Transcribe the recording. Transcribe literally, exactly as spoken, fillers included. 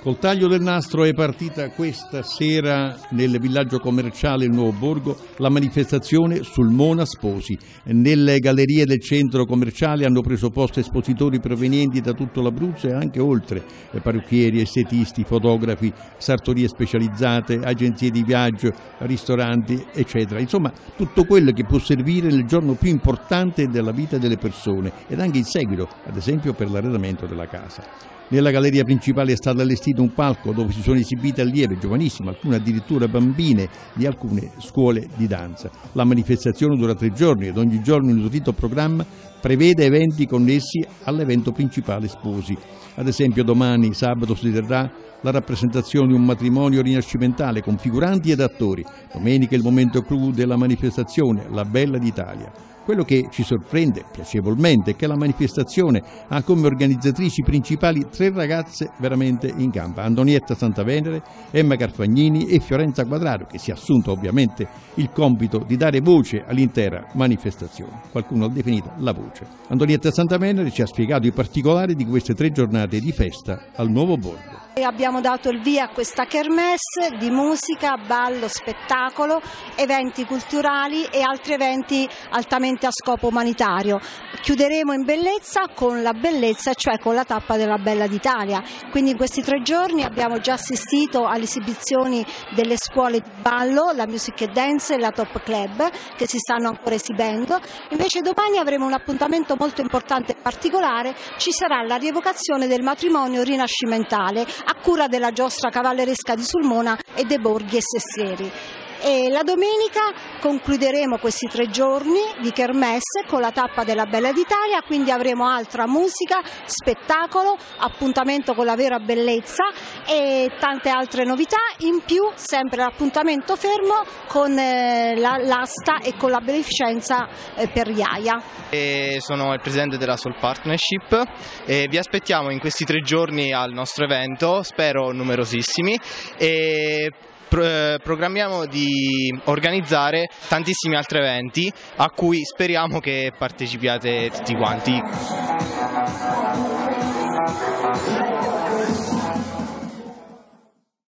Col taglio del nastro è partita questa sera nel villaggio commerciale Il Nuovo Borgo la manifestazione sul Mona Sposi. Nelle gallerie del centro commerciale hanno preso posto espositori provenienti da tutto l'Abruzzo e anche oltre, parrucchieri, estetisti, fotografi, sartorie specializzate, agenzie di viaggio, ristoranti, eccetera. Insomma, tutto quello che può servire nel giorno più importante della vita delle persone ed anche in seguito, ad esempio per l'arredamento della casa. Nella galleria principale è stato allestito un palco dove si sono esibite allieve giovanissime, alcune addirittura bambine di alcune scuole di danza. La manifestazione dura tre giorni ed ogni giorno il nutrito programma prevede eventi connessi all'evento principale Sposi. Ad esempio domani, sabato, si terrà la rappresentazione di un matrimonio rinascimentale con figuranti ed attori. Domenica il momento clou della manifestazione, La Bella d'Italia. Quello che ci sorprende piacevolmente è che la manifestazione ha come organizzatrici principali tre ragazze veramente in campo: Antonietta Santavenere, Emma Carfagnini e Fiorenza Quadraro, che si è assunta ovviamente il compito di dare voce all'intera manifestazione. Qualcuno l'ha definita la voce. Antonietta Santavenere ci ha spiegato i particolari di queste tre giornate di festa al Nuovo Borgo. Abbiamo dato il via a questa kermesse di musica, ballo, spettacolo, eventi culturali e altri eventi altamente a scopo umanitario. Chiuderemo in bellezza con la bellezza, cioè con la tappa della Bella d'Italia. Quindi in questi tre giorni abbiamo già assistito alle esibizioni delle scuole di ballo, la Music and Dance e la Top Club, che si stanno ancora esibendo. Invece domani avremo un appuntamento molto importante e particolare: ci sarà la rievocazione del matrimonio rinascimentale a cura della giostra cavalleresca di Sulmona e dei borghi e sestieri. E la domenica concluderemo questi tre giorni di kermesse con la tappa della Bella d'Italia, quindi avremo altra musica, spettacolo, appuntamento con la vera bellezza e tante altre novità, in più sempre l'appuntamento fermo con eh, la, l'asta e con la beneficenza eh, per Iaia. E sono il presidente della Soul Partnership e vi aspettiamo in questi tre giorni al nostro evento, spero numerosissimi, e programmiamo di organizzare tantissimi altri eventi a cui speriamo che partecipiate tutti quanti.